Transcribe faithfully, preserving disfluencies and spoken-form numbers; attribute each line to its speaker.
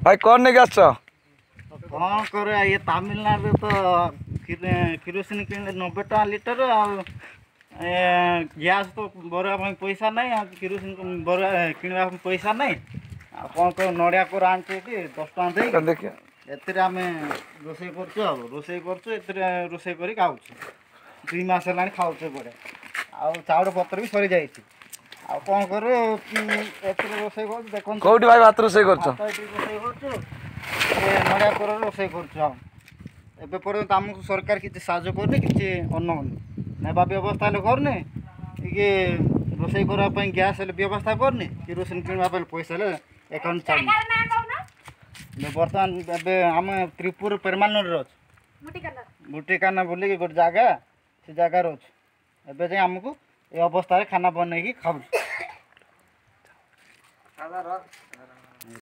Speaker 1: भाई कौन नहीं आस
Speaker 2: कौन करे ये तमिलनाडु तो किरोसिन किने नब्बे टका लिटर गैस तो बरवा पैसा ना किरोसिन बरवा किणवा पैसा ना कौन कर नड़िया कोर आनते दस टका
Speaker 1: देखिए
Speaker 2: एतिर आम रोसे कर रोसे कर रोसे कर खाऊ दुई मस है खाऊ बड़े आउ चाउल पत्र भी सरी जाइए आ कौन कर रोसे कर देख
Speaker 1: कौटी भाई भात रोसे कर
Speaker 2: नड़िया कोर रोसे कर पर्यंत आमको सरकार किसी साहय करनी कि अन्न नेबा व्यवस्था हेल्ले करनी कि रोसे करने गैस व्यवस्था करनी किरोसिन किणवा पैसा एकाउंट चलनी बर्तमान आम त्रिपुर परमानेंट अच्छे बुटीकाना बोलिक गोटे जगह से जगार अच्छे एवं जाए आमको ये अवस्था खाना बनई खाऊ।